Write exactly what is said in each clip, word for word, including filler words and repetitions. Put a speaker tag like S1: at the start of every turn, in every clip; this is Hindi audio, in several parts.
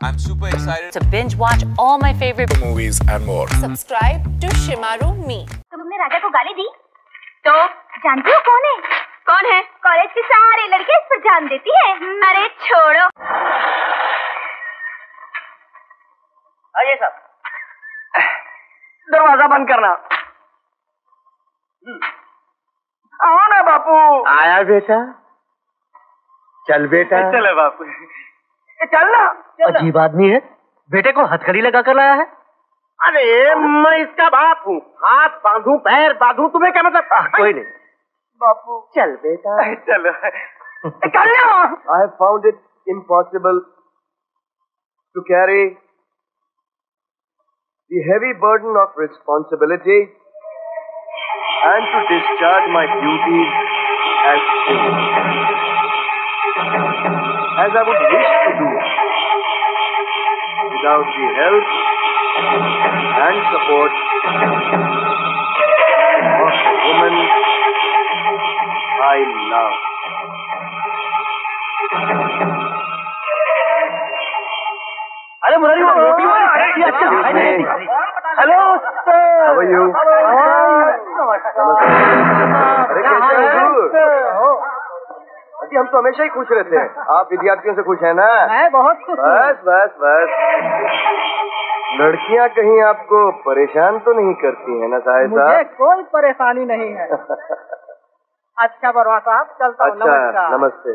S1: I'm super excited
S2: to binge watch all my favorite
S1: movies and more.
S3: Subscribe to Shemaroo me.
S4: तुमने राजा को गाली दी? तो जानती हो कौन है? कौन है? कॉलेज की सारी लड़कियां इस पर जान देती है। अरे छोड़ो।
S5: आइए साहब, दरवाजा बंद करना। आओ ना बापू।
S6: आया बेटा, चल बेटा।
S5: चले बापू, चल ना।
S6: अजीब आदमी है, बेटे को हथकड़ी लगा कर लाया है।
S5: अरे मैं इसका बाप हूँ, हाथ बांधू पैर बांधू, तुम्हें क्या मतलब?
S6: आ, कोई नहीं
S5: बापू,
S6: चल बेटा
S5: चलो। चल ना।
S6: I have found it impossible to carry the heavy burden of responsibility and to discharge my duties as as I would wish to do without the help and support of the woman I love.
S5: अरे मुरारी वो रोटी वो अरे अच्छा hello sir,
S6: How are you? अरे कैसे हो? अजी हम तो हमेशा ही खुश रहते हैं, आप विद्यार्थियों से खुश हैं ना?
S5: मैं बहुत खुश हूँ।
S6: बस बस बस, लड़कियां कहीं आपको परेशान तो नहीं करती हैं ना साहिब साहब?
S5: मुझे कोई परेशानी नहीं है। अच्छा बरवा साहब, चलता हूँ।
S6: अच्छा, नमस्ते।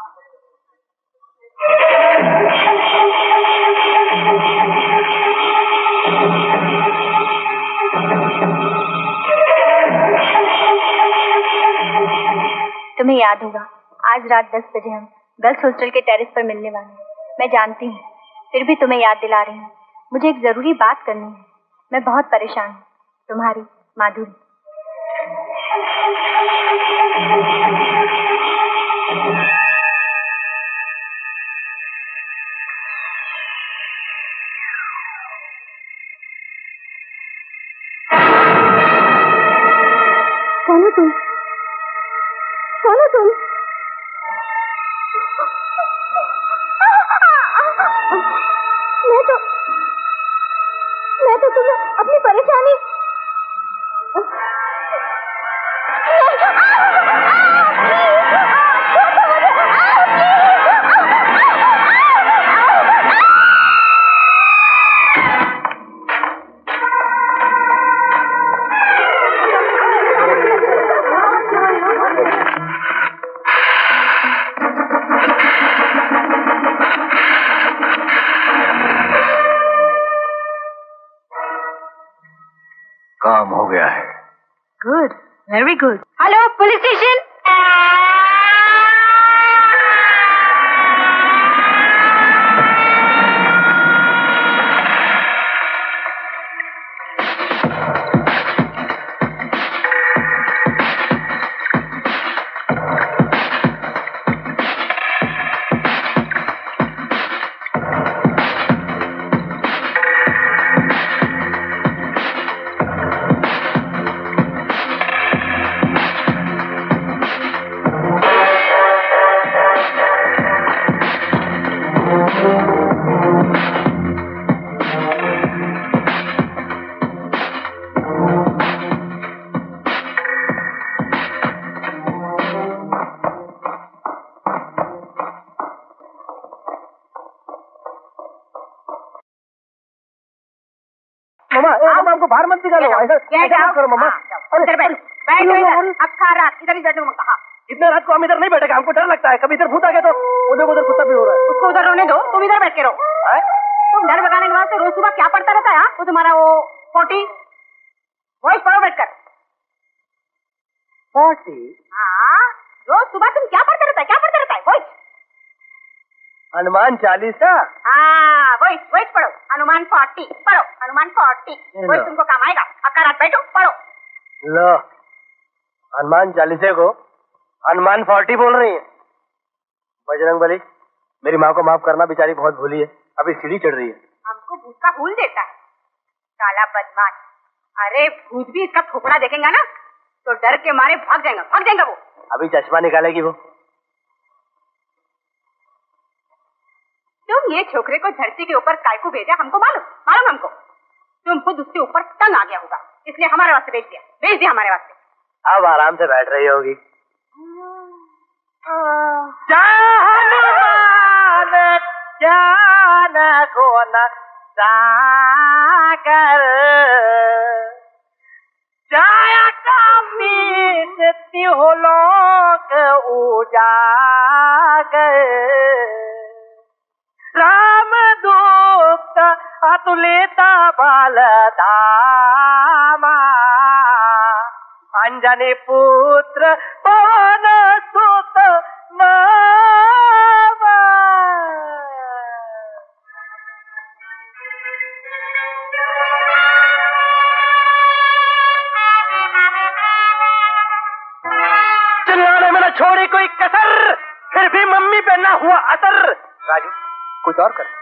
S4: तुम्हें याद होगा आज रात दस बजे हम गर्ल्स हॉस्टल के टेरेस पर मिलने वाले हैं। मैं जानती हूँ, फिर भी तुम्हें याद दिला रही हूँ। मुझे एक जरूरी बात करनी है। मैं बहुत परेशान हूँ। तुम्हारी माधुरी। कौन हो तुम? कौन हो तुम? मैं तो मैं तो तुम्हें अपनी परेशानी
S6: काम हो गया है।
S2: good, very good.
S4: Hello police station.
S5: Mama, mama हमको बाहर मत निकालो। ऐसा ऐसा करो मम्मा।
S4: इधर बैठ बैठ इधर। अक्खा रात इधर ही बैठो। कहा
S5: इतने रात को हम इधर नहीं बैठेगा, हमको डर लगता है। कभी इधर भूत आ गया तो उधर उधर कुत्ता भी हो रहा है।
S4: उसको उधर रोने दो, तुम इधर बैठ के रहो। तुम डर भगाने के वास्ते रोज सुबह क्या पढ़ता रहता है? वो तुम्हारा वो फोर्टी वॉइस पढ़ो बैठकर।
S5: फोर्टी?
S4: हाँ, रोज सुबह तुम क्या पढ़ता रहता है? क्या पढ़ता रहता है? वॉइस
S5: हनुमान चालीसा।
S4: हाँ, वॉइस वॉइस पढ़ो। हनुमान फोर्टी पढ़ो। हनुमान फोर्टी वॉइस तुमको काम आएगा। अक्का रात बैठो पढ़ो।
S5: लो, हनुमान चालीसे को हनुमान फोर्टी बोल रही है। बजरंगबली, मेरी माँ को माफ करना, बेचारी बहुत भूली है, अभी सीढ़ी चढ़ रही है।
S4: हमको भूत का भूल देता है, काला बदमाश। अरे भूत भी इसका थोपड़ा देखेगा ना तो डर के मारे भाग जाएगा, भाग जाएगा वो।
S5: अभी चश्मा निकालेगी वो।
S1: तुम ये छोकरे को धरती के ऊपर काय को भेजा हमको मालूम मालूम हमको। तुम खुद उसके ऊपर तंग आ गया होगा, इसलिए हमारे वास्ते भेज दिया भेज दिया हमारे वास्ते।
S5: अब आराम से बैठ रही होगी। जान को न सागर जाया कामी हो लोक उजागर राम दूत अतुलित बल धामा अंजनी पुत्र पवन सुत नामा। चिल्लाने में न छोड़ी कोई कसर, फिर भी मम्मी पे ना हुआ असर। राजू कुछ और कर।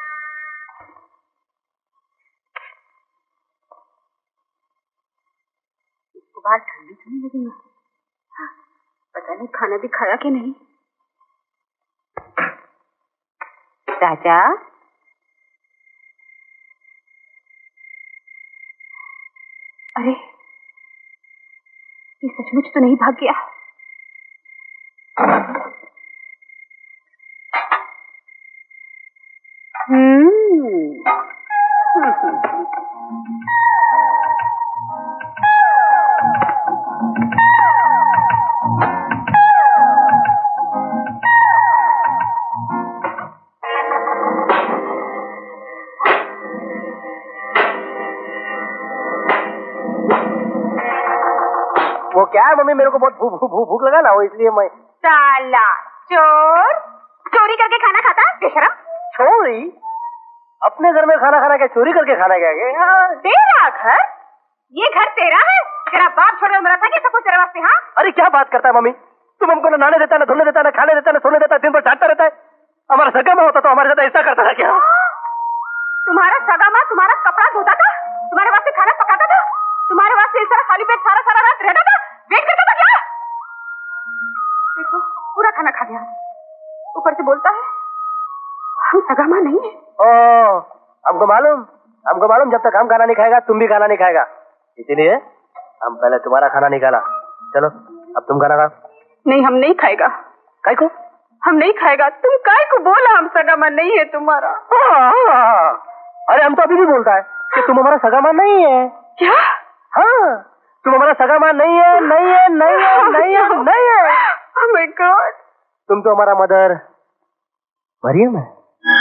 S1: इसको बाहर ठंडी तो नहीं लगी? पता नहीं खाना भी खाया कि नहीं। राजा अरे ये सचमुच तो नहीं भाग गया? हम्म
S5: वो क्या है मम्मी, मेरे को बहुत भूख भूख भूख लगा ना, वो इसलिए मैं।
S1: साला चोर, चोरी करके खाना खाता बेशरम।
S5: चोरी? अपने घर में खाना खाना क्या, चोरी करके खाना क्या?
S1: तेरा घर? ये घर तेरा है? तेरा बाप छोड़े मरा था कि सब कुछ तेरे वास्ते? हाँ
S5: अरे क्या बात करता है मम्मी, तुम हमको ना नहाने देता, ना धोने देता, ना खाने देता, ना सोने देता, दिन भर चाटता रहता है। हमारा सगा माँ होता तो हमारे साथ ऐसा करता था क्या?
S1: तुम्हारा सगा माँ तुम्हारा कपड़ा धोता था, तुम्हारे वास्ते खाना पकाता था, तुम्हारे वास्ते इस तरह खाली पेट सारा सारा रात रहता था, वेट करता था क्या? देखो पूरा खाना खा गया, ऊपर से बोलता है हम सगा माँ नहीं है।
S5: ओ, हमको मालूम हमको मालूम जब तक हम खाना नहीं खाएगा तुम भी खाना नहीं खाएगा, इसीलिए हम पहले तुम्हारा खाना निकाला। चलो अब तुम खाना खाओ।
S1: नहीं हम नहीं खाएगा।
S5: काय को?
S1: हम नहीं खाएगा। तुम काय को बोला हम सगा माँ नहीं है तुम्हारा?
S5: हाँ, अरे हम तो अभी भी बोलता है कि तुम हमारा सगा माँ नहीं है।
S1: क्या?
S5: हाँ तुम हमारा सगा माँ नहीं है, नहीं है, नहीं है, नहीं है, नहीं है।
S1: Oh my God!
S5: तुम तो हमारा मदर मरियम है।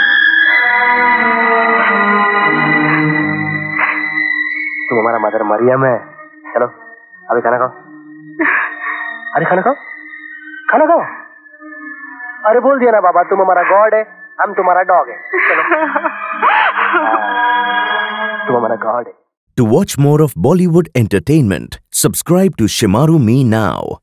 S5: तुम हमारा मदर मरियम है। चलो अभी खाना खाओ। अरे खाना खाओ, खाना खाओ। अरे बोल दिया ना बाबा, तुम हमारा गॉड है, हम तुम्हारा डॉग है। चलो तुम हमारा गॉड है।
S7: To watch more of Bollywood entertainment, subscribe to Shemaroo Me now.